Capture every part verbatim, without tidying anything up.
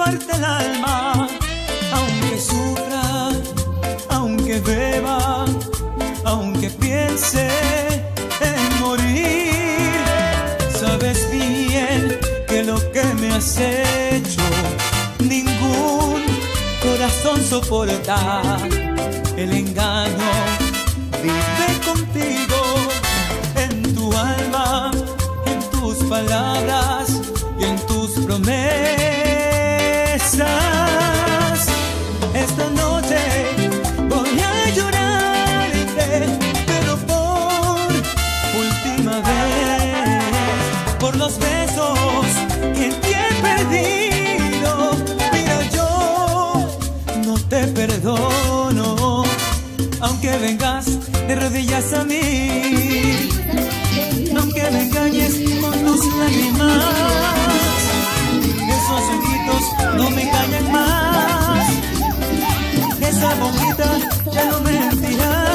parte el alma. Aunque sufra, aunque beba, aunque piense en morir, sabes bien que lo que me has hecho ningún corazón soporta. El engaño vive contigo, en tu alma, en tus palabras y en tus promesas. Esta noche voy a llorarte, pero por última vez, por los besos que te he perdido. Mira, yo no te perdono, aunque vengas de rodillas a mí, aunque me engañes con tus lágrimas. Esos ojitos no me engañan más, esa boquita ya no mentirá.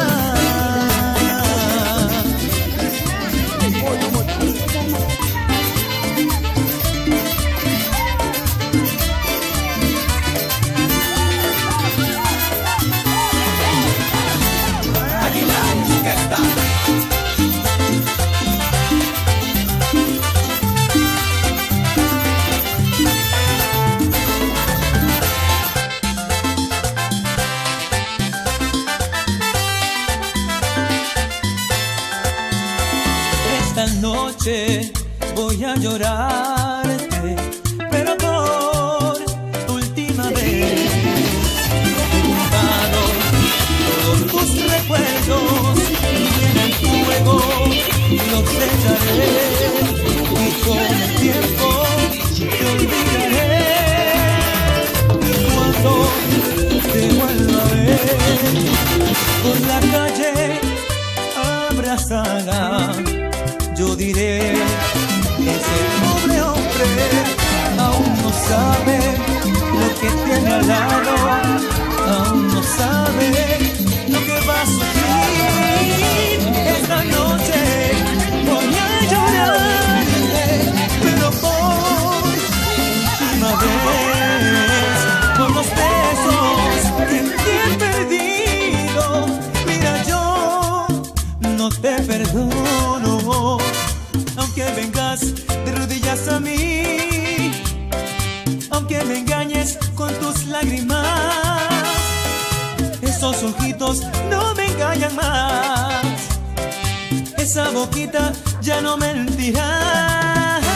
Esta noche voy a llorarte, pero por última vez. He buscado todos tus recuerdos y en el fuego los echaré, y con el tiempo te olvidaré. Y cuando te vuelva a ver por la calle abrazada, yo diré, ese pobre hombre aún no sabe lo que tiene al lado, aún no sabe lo que va a sufrir. Esta noche voy a llorarte, pero por última vez, por los besos que te he perdido. Mira, yo no te perdono, aunque vengas de rodillas a mí, aunque me engañes con tus lágrimas. Esos ojitos no me engañan más, esa boquita ya no mentirá.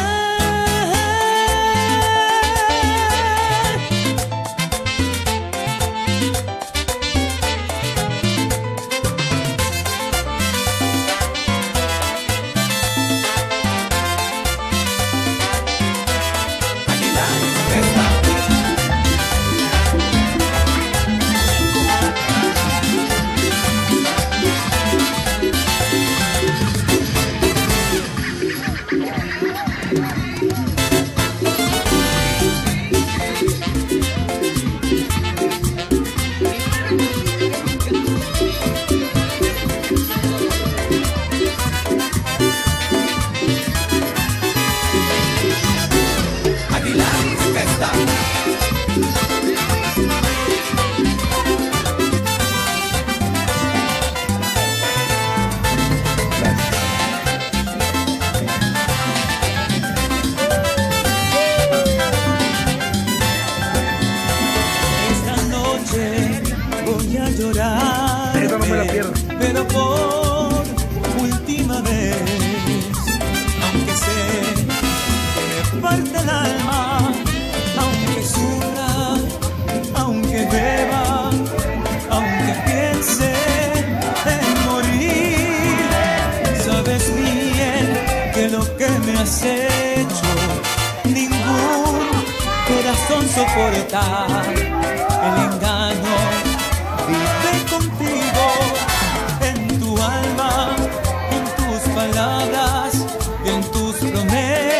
Voy a llorar, esa no me la pierdo, pero por última vez, aunque sé que me parte el alma, aunque sufra, aunque beba, aunque piense en morir, sabes bien que lo que me has hecho ningún corazón soporta. El engaño vive contigo, en tu alma, en tus palabras y en tus promesas.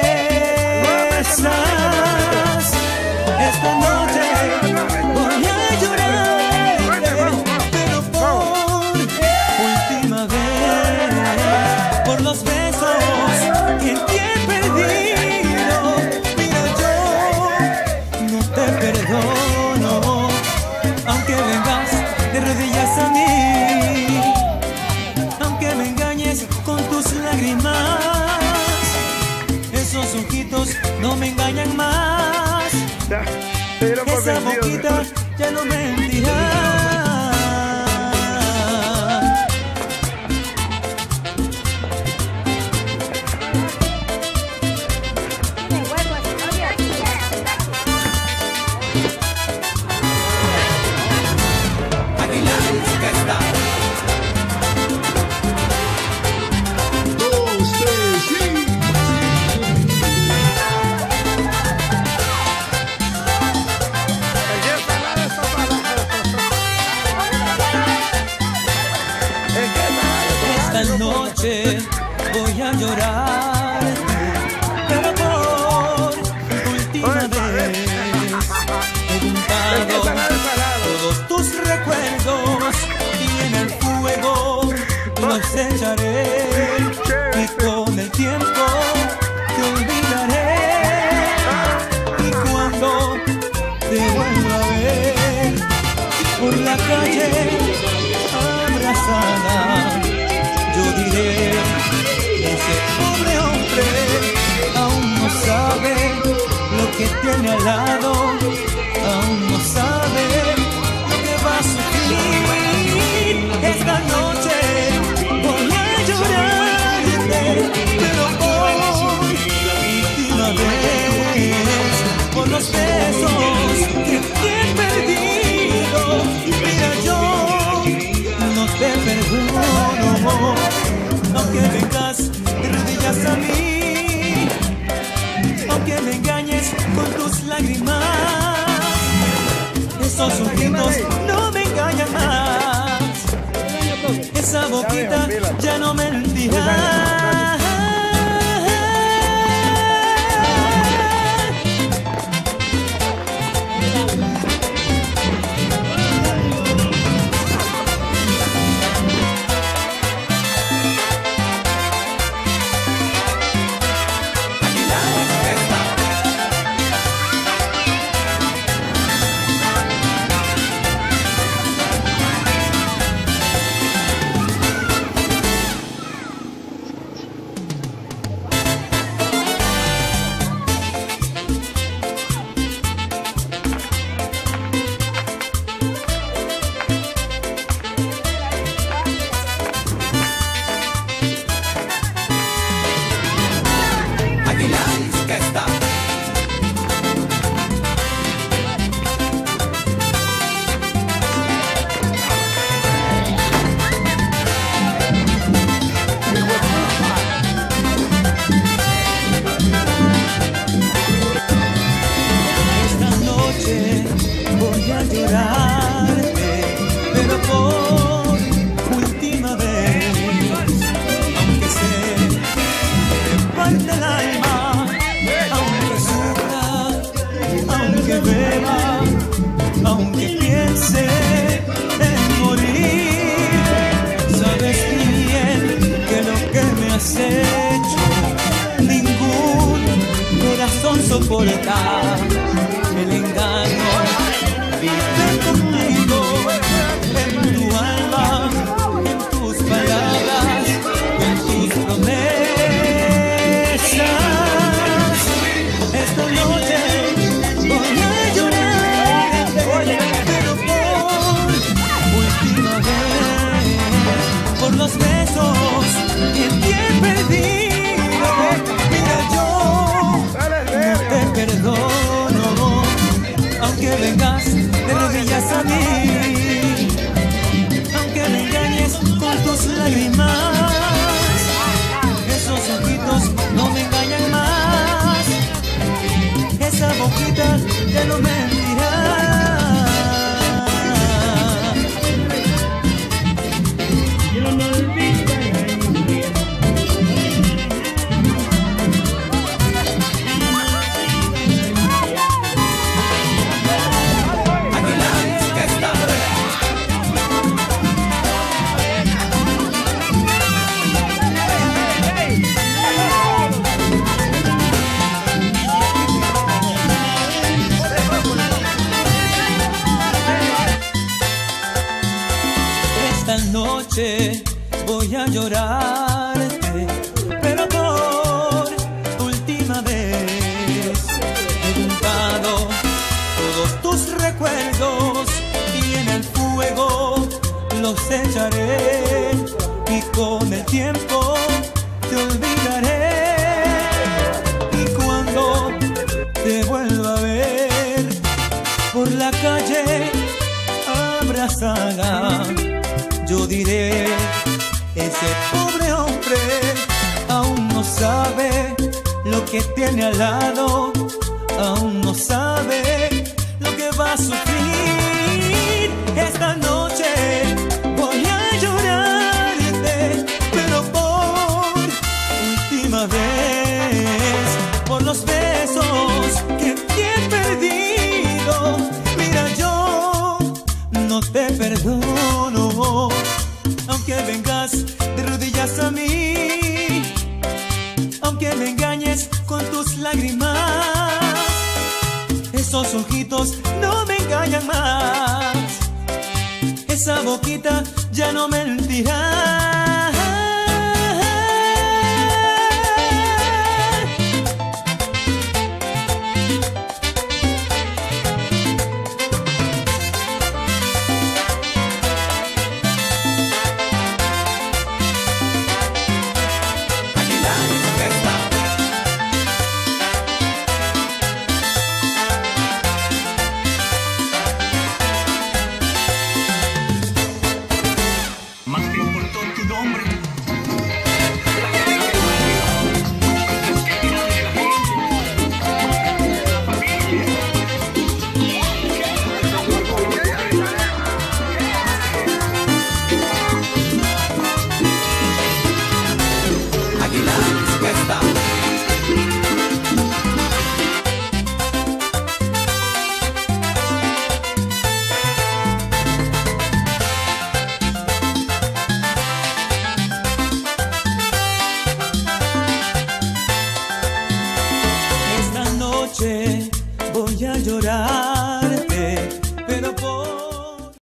Esta noche voy a llorarte, pero por última vez, por los besos que te he perdido. Mira, yo no esa boquita ya no mentirá. Esta noche voy a llorar, pero por última vez he juntado todos tus recuerdos y en el fuego los echaré, y con el tiempo te olvidaré, y cuando te vuelva a ver por la calle abrazada, yo diré, ese pobre hombre aún no sabe lo que tiene al lado, aún no sabe lo que va a sufrir. Esta noche voy a llorarte, pero por última vez, por los besos que te he perdido. Mira, yo no te perdono, aunque vengas de rodillas a mí, aunque me engañes con tus lágrimas. Esos ojitos no me engañan más, esa boquita ya no mentirá. Voy a llorarte, pero por última vez, aunque se me parte el alma, aunque sufra, aunque beba, aunque piense en morir. Sabes bien que lo que me has hecho, ningún corazón soporta. El engaño vive contigo, en tu alma, en tus palabras, en tus promesas. Esta noche voy a llorar, pero por última vez, por los besos que te he perdido. Mira, yo no te perdono, aunque vengas de rodillas a mí, aunque me engañes con tus lágrimas. Esos ojitos no me engañan más, esa boquita ya no mentirá. Esta noche voy a llorarte, pero por última vez he juntado todos los echaré y con el tiempo te olvidaré. Y cuando te vuelva a ver por la calle abrazada, yo diré: ese pobre hombre aún no sabe lo que tiene al lado, aún no sabe lo que va a sufrir. Esta noche voy a llorarte, pero por última vez, por los besos que te he perdido. Mira, yo no te perdono, aunque vengas de rodillas a mí, aunque me engañes con tus lágrimas. Esos ojitos no me engañan más, esa boquita ya no mentirá. Voy a llorar.